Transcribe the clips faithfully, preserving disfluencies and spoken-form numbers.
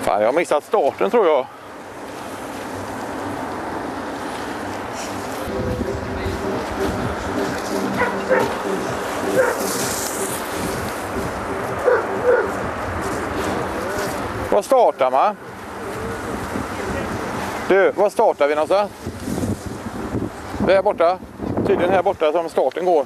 Fan, jag har missat starten tror jag. Vad startar man? Du, vad startar vi någonstans? Det är här borta. Tydligen här borta som starten går.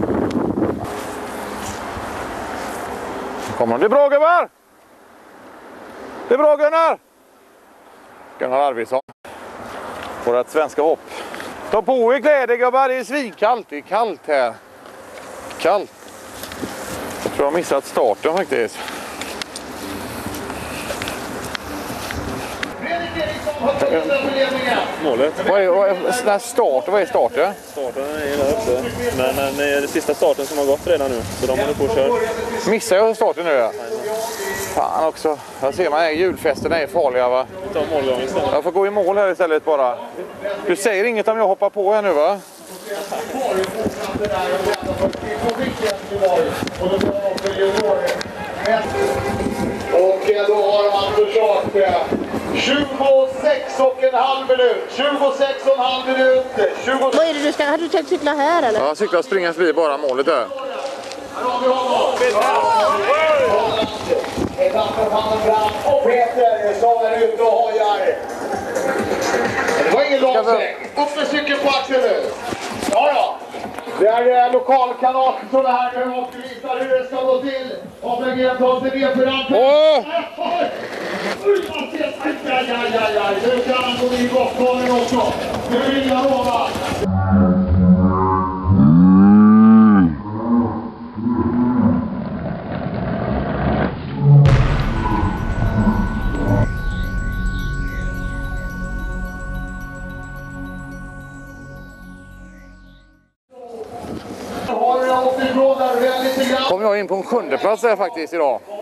Kommer de? Det är bra gubbar! Det är bra Gunnar! Gunnar Arvidsson. Vårat svenska hopp. Ta på er kläder gubbar, det är svinkallt. Det är kallt här. Kallt. Jag tror jag har missat starten faktiskt. Målet. Vad är, vad är start? Vad är starten? Starten är där uppe. Men, men det är det sista starten som har gått redan nu. Så de håller på att köra. Missar jag starten nu? Ja? Fan också. Jag ser man här julfesterna är farliga va? Ta målgång istället. Jag får gå i mål här istället bara. Du säger inget om jag hoppar på här nu va? Och då har man försökt tjugosex och en halv minut. tjugosex och en halv minut. tjugosex. Vad är det du ska? Har du tänkt cykla här eller? Ja, cykla och springa förbi bara målet där. Och Peter som är ute och hojar. Det var ingen lång sväng. Upp med cykeln på axeln nu. Ja då. Det är lokalkanal som det här nu och visar hur det ska gå till. Och Bergen tar sig ner för rampen. Åh! Aj, aj, aj, aj. Nu kan han gå in i bockbanen också. Nu vill jag lova. Kom jag in på en sjunde plats här faktiskt idag.